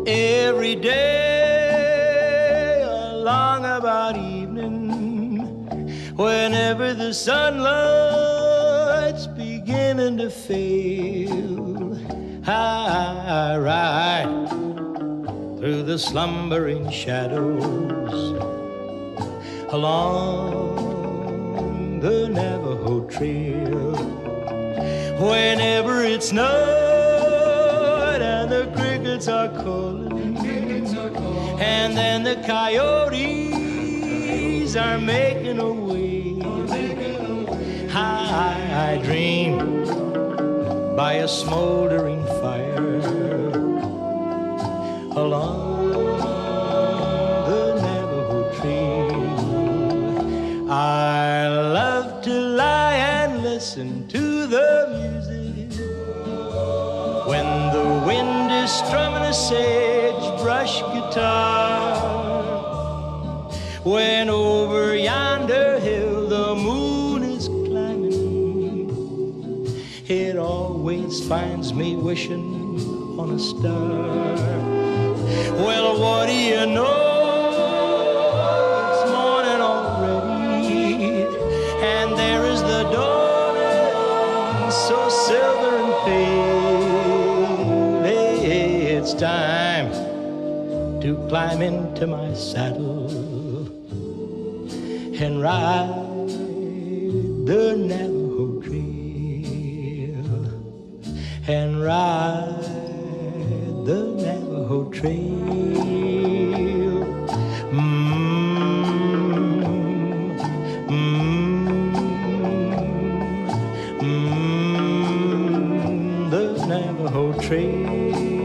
Every day along about evening, whenever the sunlight's beginning to fail, I ride through the slumbering shadows along the Navajo Trail. Whenever it's night and the crickets are calling, and then the coyotes are making a way, I dream by a smoldering fire along the Navajo Trail. I love to lie and listen to the music when the wind is strumming a sagebrush guitar. When over yonder hill the moon is climbing, it always finds me wishing on a star. Well, what do you know? It's morning already, and there is the dawn, so silver and pale. It's time to climb into my saddle and ride the Navajo Trail, and ride the Navajo Trail. The Navajo Trail.